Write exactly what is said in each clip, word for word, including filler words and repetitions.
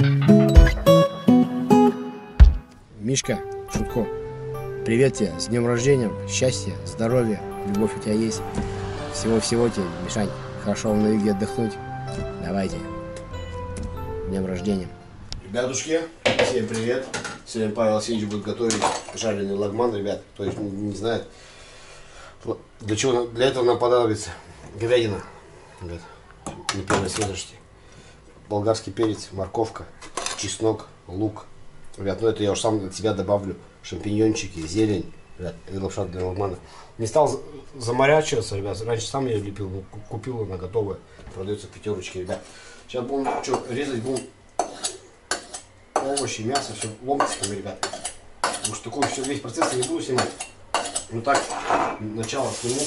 Мишка, Шутко, привет тебе, с днем рождения, счастья, здоровья, любовь у тебя есть. Всего-всего тебе, Мишань, хорошо на юге отдохнуть. Давайте. С днем рождения. Ребятушки, всем привет. Сегодня Павел Васильевич будет готовить жареный лагман, ребят. То есть не, не знает, для чего, для этого нам понадобится говядина, ребят, не первой свежести, болгарский перец, морковка, чеснок, лук. Ребят, ну это я уж сам от себя добавлю. Шампиньончики, зелень, ребят, и лапша для лагмана. Не стал заморачиваться, ребят. Раньше сам ее лепил, купил, она готовая. Продается в пятерочке, ребят. Сейчас будем что, резать будем овощи, мясо, все ломтиками, ребят. Потому что такой все, весь процесс я не буду снимать. Ну так, начало сниму.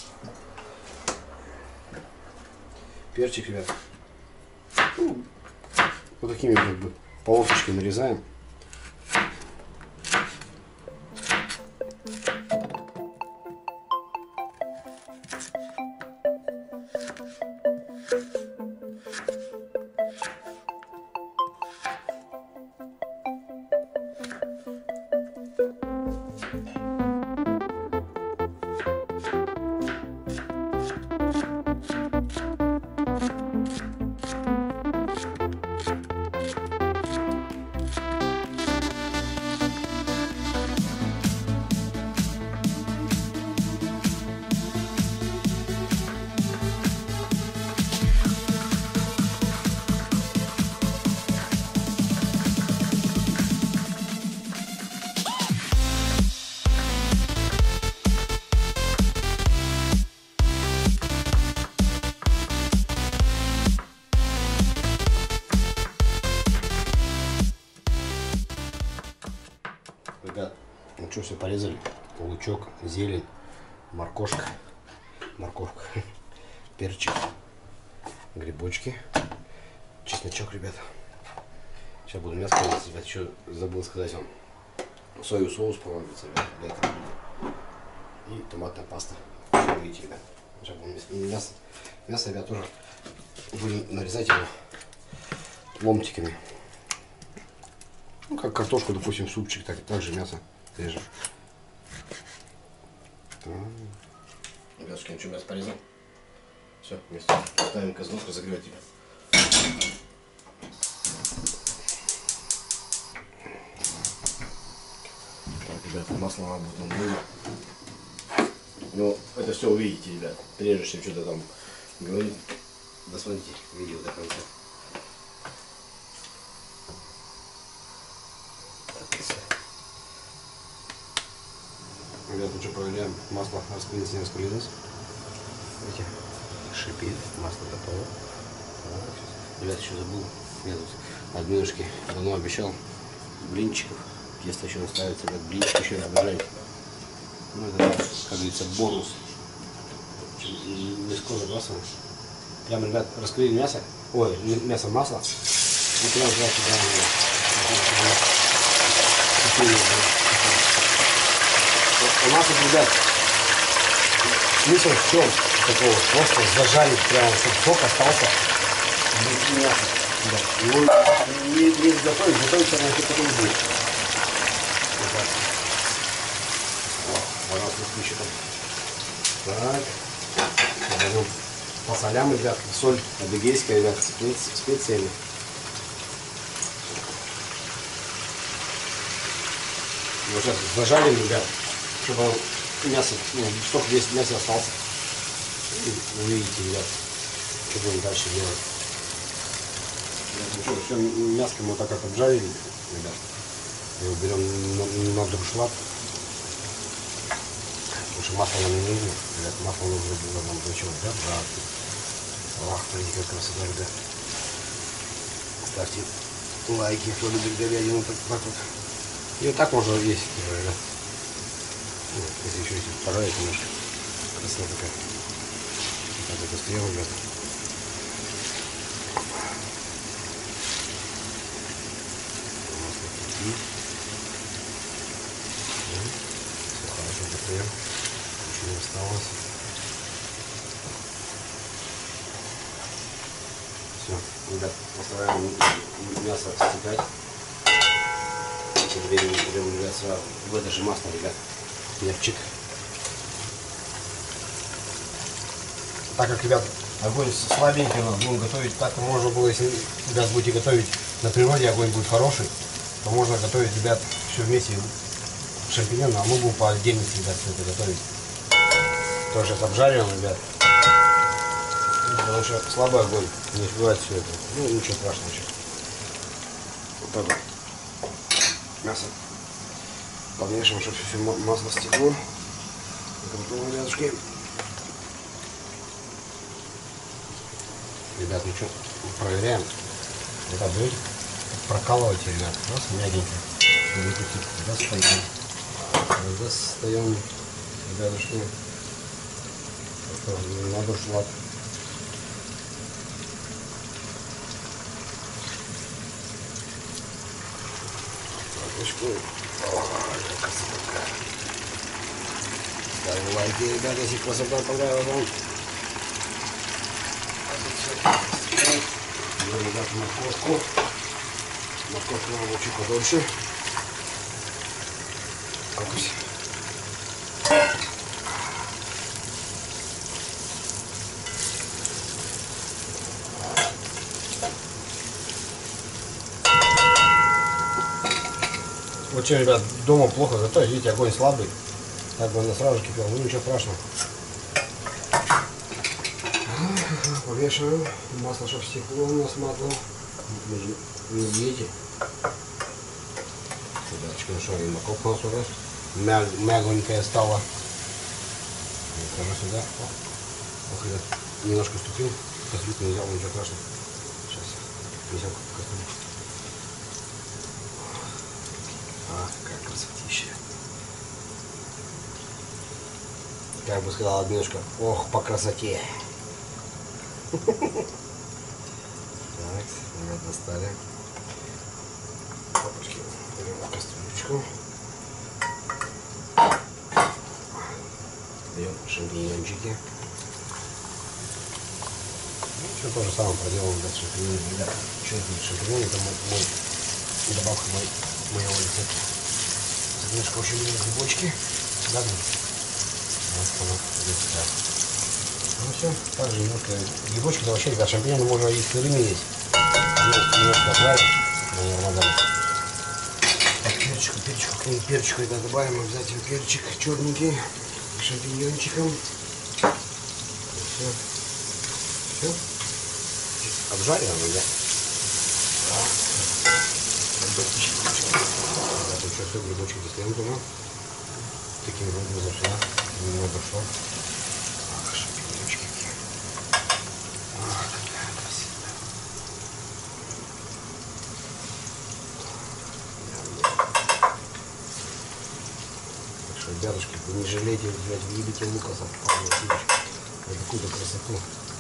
Перчик, ребят. Ну, вот такими как бы полосочками нарезаем. Ребят, ну что, все порезали. Лучок, зелень, моркошка, морковка, перчик, грибочки, чесночок, ребят. Сейчас буду мясо порезать, ребят. Еще забыл сказать вам. Соевый соус понадобится, ребят. И томатная паста. Все видите, ребят. Сейчас будем мясо. Мясо, ребят, тоже будем нарезать его ломтиками. Ну, как картошку, допустим, супчик, так, так же мясо режем. Ребятушки, ну что, мясо порезал? Все, вместе. Ставим казанок разогревать тебя. Так, ребята, масло надо будет нам блюдо. Ну, это все увидите, ребят. Прежде чем что-то там говорить, досмотрите видео до конца. Ребята, ну что, проверяем. Масло раскрылось, не раскрылось. Видите, шипит, масло готово. Так, ребята, еще забыл. Я тут от блюдышки давно обещал блинчиков. Тесто еще наставится, ребят, блинчики еще обожаю. Ну, это, как говорится, бонус. Легко забрасываем. Прямо, ребят, раскрыли мясо. Ой, мясо, масло. И прямо сюда у нас, ребят, смысл в чем такого? Просто зажарить прямо, чтобы сок остался без мяса. Да. Его не, не изготовить, готовиться на потом будет. Вот так. Вот раз выключим. Так. Возьмем по солям, ребят. Соль адыгейская, ребят, с специями. Вот сейчас зажарим, ребят, чтобы мясо, ну, столько весь мяса остался. И увидите, ребят, что будем дальше делать. Ну что, все мяско мы вот так как обжарили, ребят. Его берем на, на дуршлаг. Потому что масло нам не нужно, ребят. Масло нужно было нам для чего, да? Да. Ах, смотрите, как красота, ребят. Ставьте лайки, кто любит говядину, так, так вот. И вот так можно есть, ребят. Вот, если еще эти пожарить немножко. Красота такая. Так это съем, ребят. Масло кипит. Все хорошо закрыем. Ничего не осталось. Все, ребят, Оставляем мясо стекать. Тем временем будем вливать сразу в это же масло, ребят, перчик. Так как, ребят, огонь слабенький, но будем готовить так, можно было, если, ребят, будете готовить на природе, огонь будет хороший, то можно готовить, ребят, все вместе шампиньоны, а мы будем по отдельности, ребят, все это готовить. Тоже сейчас обжариваем, ребят. Потому что слабый огонь, не успевает все это. Ну, ничего страшного еще. Вот так вот. Мясо помешиваем, чтобы все масло стекло. Готово, ребятушки. Ребят, ну что, проверяем. Вот так берете, прокалывайте, ребят. Раз, мягенько. Достаем. Достаем, ребятушки. Надо шлак. Ой, красота. Ставим лайки, ребята, если красота понравилась вам. Ну, ребята, морковку. Морковку надо чуть подольше. Фокус. Вот что, ребят, дома плохо готовить, видите, огонь слабый. Так бы она сразу кипела, ну ничего страшного. Помешиваем. Масло, чтобы стекло у нас масло. Не едите. Ребяточки, ну что, и морковка у нас уже мяг, мягонькая стала. Скажу сюда. Ох, ребят, немножко ступил. Кастрюльку не взял, ничего страшного. Сейчас несем кастрюльку. Ах, как красотища. Как бы сказала Админушка, ох, по красоте. Так, ребят, достали. Папочки, берем кастрюлечку. Даем шампиньончики. Ну, все то же самое проделаем, ребят, шампиньоны. Ребят, что это шампиньоны, это мой, мой добавка мой, моего рецепта. Немножко очень любим грибочки. Да, вот она, так. Ну все, также немножко грибочки, да вообще, ребят, шампиньоны можно и сырыми есть. Ну, немножко отварить, но не нормально. Так, перчику, перчику, к ним перчику, ребят, добавим обязательно перчик черненький, к шампиньончикам. Все. Все. Обжариваем, ребят. Это что, все, грибочки достаем туда. Таким образом сюда. Немного дошло. Ах, шампиньончики какие. Ах, какая красивая. Так что, ребятушки, вы не жалейте, блядь, вы любите лукаса. Вот такую-то красоту.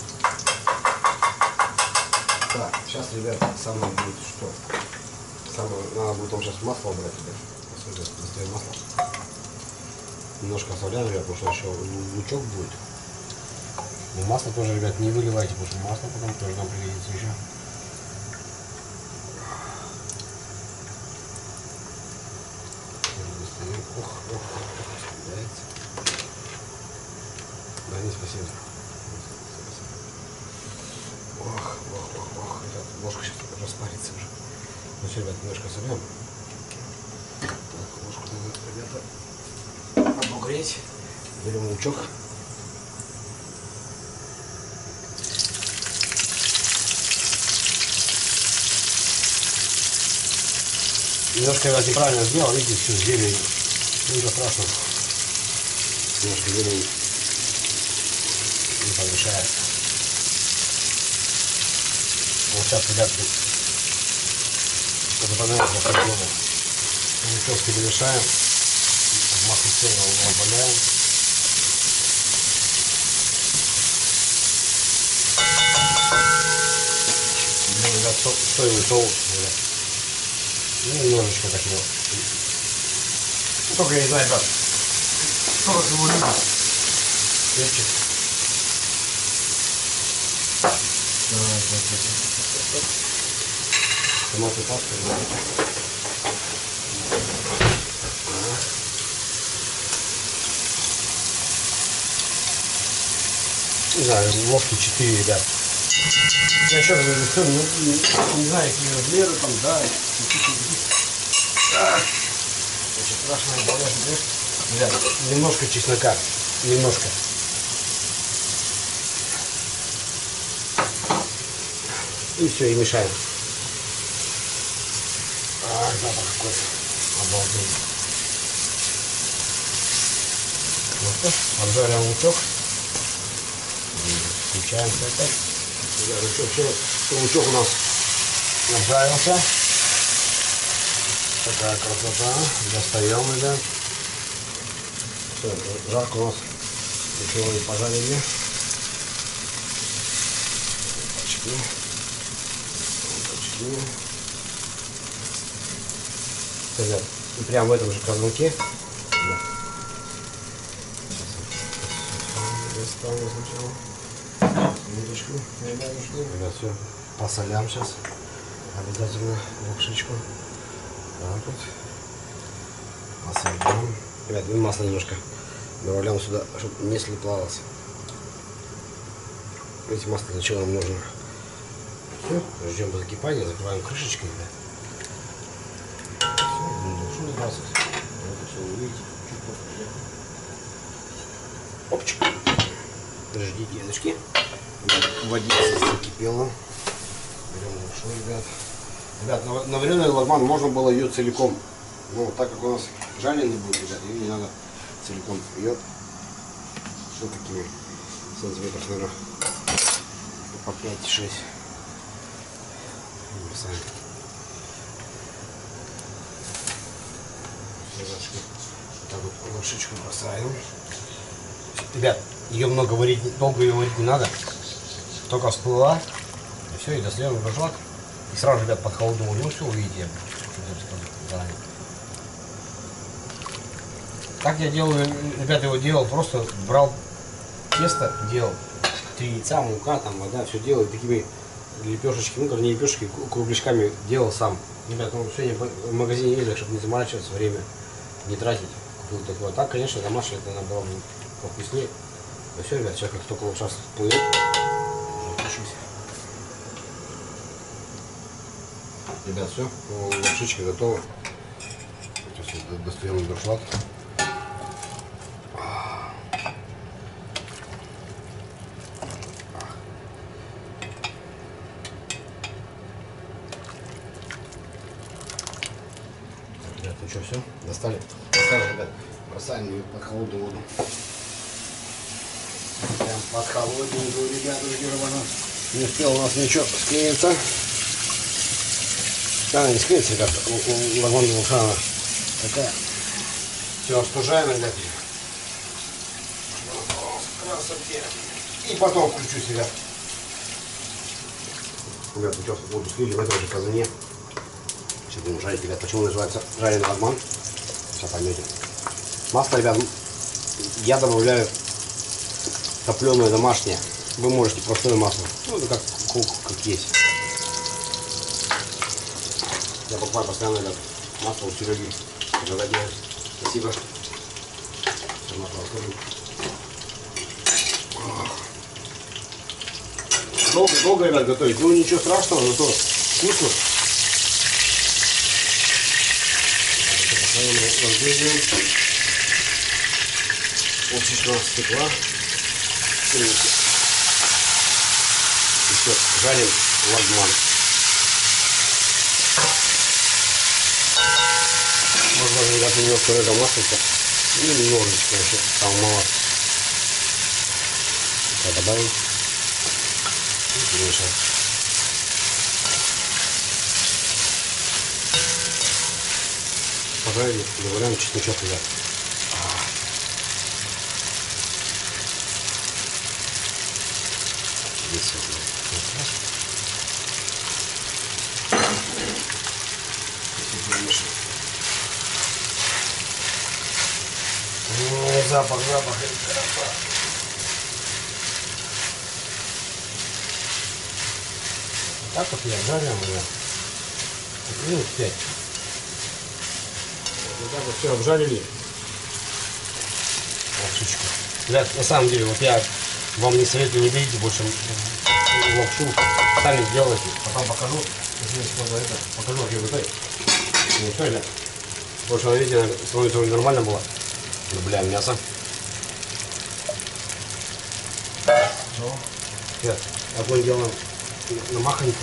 Так, сейчас, ребят, самое будет что? Самое, надо будет там сейчас масло убрать, ребят. Достаем масло. Немножко оставляем, ребят, потому что еще лучок будет. Но масло тоже, ребят, не выливайте, потому что масло потом тоже нам пригодится еще. Достаем. Ох, ох, ох, оставляется. Да, не спасибо. Ох, ох, ох, ох, ребят, ложка сейчас распарится уже. Ну все, ребят, немножко соберем. Так, ложку надо, ребята, обогреть. Берем лучок. Немножко, ребят, неправильно сделал, видите, все зелень. Ничего страшного. Немножко зелень не помешает. Вот сейчас, ребят, запоминаем за подъемом. Лучок перемешаем. Масло сильно убавляем. Ну, ребят, соевый соус, ребят. Ну, немножечко так его. Ну, только я не знаю, ребят, кто его любит. Перчик. Так, так, так, так, так. томатную пасту. Не знаю, ложки четыре, ребят. Я еще раз говорю, не, не, не знаю, какие размеры там, да. Очень страшно, ребят, немножко чеснока, немножко. И все, и мешаем. А, запах какой-то. Обалдеть. Ну что, обжарим лучок. Включаемся опять. Да, лучок, все, лучок у нас обжарился. Такая красота. Достаем, ребят. Все, жарко у нас. Ничего не пожарили. Почти. Почти. Ребят, и прямо в этом же казанке. Да. Достанем сначала. Минуточку, ребят, все, посолям сейчас. Обязательно лапшичку. Так вот. Посолим. Ребят, и масло немножко добавляем сюда, чтобы не слиплалось. Видите, масло для чего нам нужно? Все, ждем до закипания, закрываем крышечкой, ребят. Все, душу двадцать. Это все увидите. Чуть попозже. Опчик. Ждите, деточки. Водица закипела. Берем лапшу, ребят. Ребят, на, на вареный лагман можно было ее целиком. Но так как у нас жареный будет, ребят, ее не надо целиком. Ее вот такими сантиметров, наверное, по пять-шесть. Бросаем. Вот так вот лапшичку бросаем. Ребят, ее много варить, долго ее варить не надо. Только всплыла. И все, и доследуем дошла. И сразу, ребят, под холодную воду, все увидите. Так я делаю, ребят, его делал, просто брал тесто, делал три яйца, мука, там, вода, все делал такими лепешечками, ну, как не лепешечки, кругляшками делал сам. Ребят, ну, сегодня в магазине ездил, чтобы не заморачиваться, время не тратить. Купил такое. Так, конечно, домашнее это набрал повкуснее. Ну все, ребят, сейчас как только вот сейчас плывет, уже отпишусь. Ребят, все, лапшичка готова. Сейчас достаем дуршлаг. Ребят, ну что, все, достали? Достали, ребят, бросаем ее под холодную воду. Прям под холодненькую, ребятушки, рыбана. Не успел у нас ничего склеиться. Она не склеится, ребят, лагманная лапша она такая. Все, остужаем, ребят. Красоте. И потом включусь, ребят. Ребят, сейчас воду слили в этом же казане. Сейчас будем жарить, ребят. Почему называется жареный лагман? Сейчас поймете. Масло, ребят, я добавляю топленое домашнее. Вы можете простое масло. Ну, это как, как есть. Я покупаю постоянно, ребят, масло у Сереги. Заводяю. Спасибо. Долго, долго, ребят, готовить. Ну, ничего страшного, зато вкусно. Полчаса стекла. И все, жарим лагман. Можно, ребят, немножко это маслица. И немножечко еще, там мало. Так, добавим. И перемешаем. Пожарили, добавляем чесночок, ребят. Здесь вот. О, запах, запах. Так вот я жарим, ребят. минут пять. Вот так вот все обжарили. Лапшичку. Ребят, на самом деле, вот я вам не советую, не берите больше лапшу. Сами сделайте. Потом покажу. Если это, покажу, как я готовлю. Ну что, ребят. В прошлом видео смотрите, нормально было. Добавляем мясо. Ребят, огонь делаем на махоньку.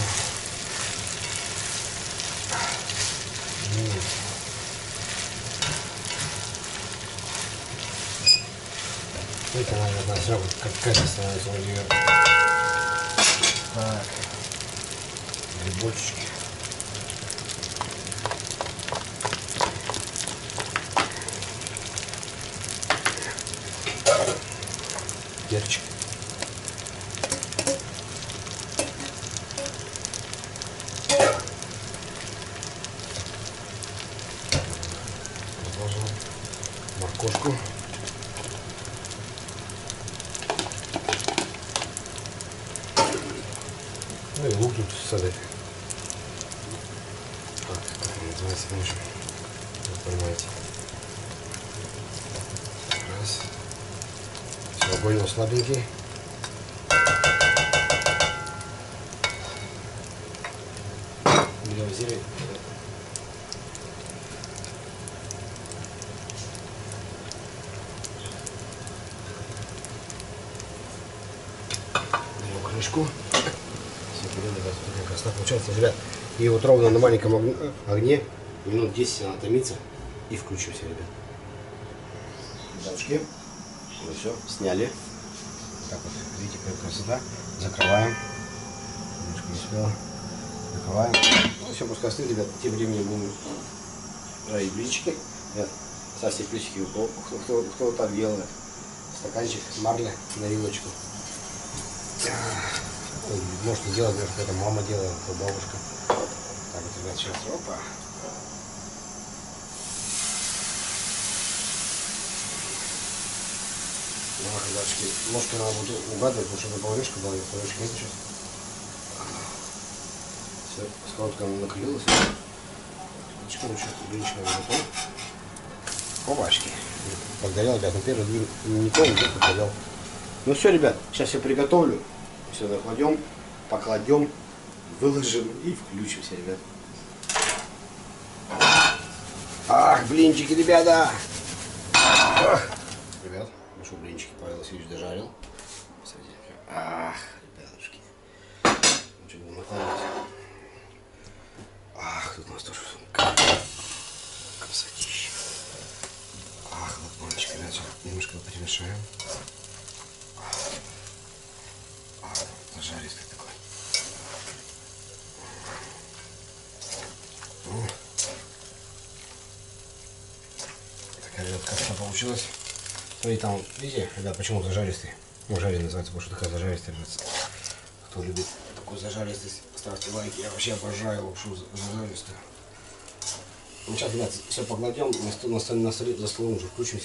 Это, наверное, все как кэша становится у нее. Так. Грибочки. Перчик. Продолжим. Морковку. Ну и лук тут с этой. Как это называется, конечно. Вы понимаете. Раз. Все, огонь у нас слабенький. Берем зелень. Берем крышку. Красота получается, ребят. И вот ровно на маленьком огне минут десять она томится. И включимся, ребят. Ребятушки. Ну все, сняли. Так вот, видите, какая красота. Закрываем. Немножко не успела. Закрываем. Ну все, пускай остынет, ребят. Тем временем будем жарить блинчики. Ребят, ставьте плюсики, кто, кто, кто так делает. Стаканчик марля на вилочку. Может делать, может это мама делает, то бабушка. Так вот, ребят, сейчас, опа. Ну, ребятушки, ложкой надо будет угадывать, потому что это поварешка была, поварешки нет сейчас. Все, сковородка накрылась. Блинчиком еще, блинчиком готов. Опачки. Подгорел, ребят, ну первый блин не помню, как подгорел. Ну все, ребят, сейчас я приготовлю. Все накладем, покладем, выложим и включимся, ребят. Ах, блинчики, ребята! Ах. Ребят, ну что, блинчики Павел Васильевич дожарил. Посмотрите. Ах, ребятушки. Ну что, будем накладывать. Ах, тут у нас тоже красотища. Ах, лакманчик, ребят, немножко перемешаем. Жаристый такой. Ну. Такая, ребят, красота получилась. Ну и там, видите, ребят, почему зажаристый? Ну, жареный называется, потому что такая зажаристая, ребят. Кто любит такую зажаристость, ставьте лайки. Я вообще обожаю лапшу зажаристую. Ну, сейчас, ребят, все покладем, на стол, на стол, на стол, за столом уже включимся.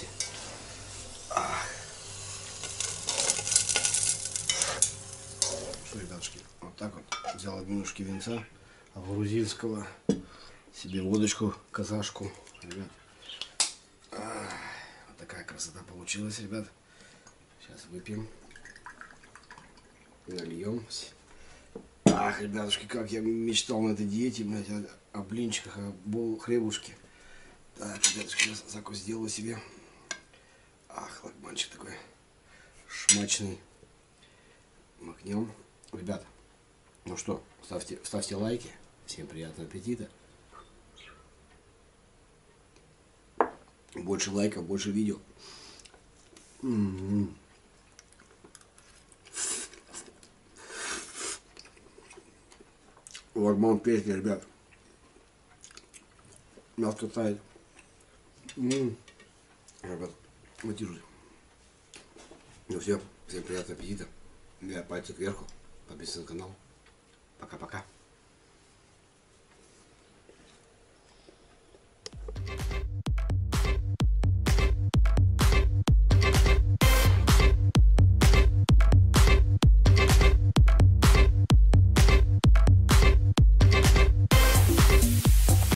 Что, ребятушки, вот так вот взял немножко винца грузинского, себе водочку, казашку, ребят. А, вот такая красота получилась, ребят. Сейчас выпьем, нальем. Ах, ребятушки, как я мечтал на этой диете, блядь, о, о блинчиках, о хлебушке. Так, ребятушки, сейчас закус сделаю себе. Ах, лакманчик такой шмачный. Макнем. Ребят, ну что, ставьте, ставьте лайки. Всем приятного аппетита. Больше лайков, больше видео. М-м-м. Лагман песня, ребят. Мясо тает. М-м. Ребят, мотивируйте. Ну все, всем приятного аппетита. Я пальцы кверху. Подписывайтесь на канал. Пока-пока.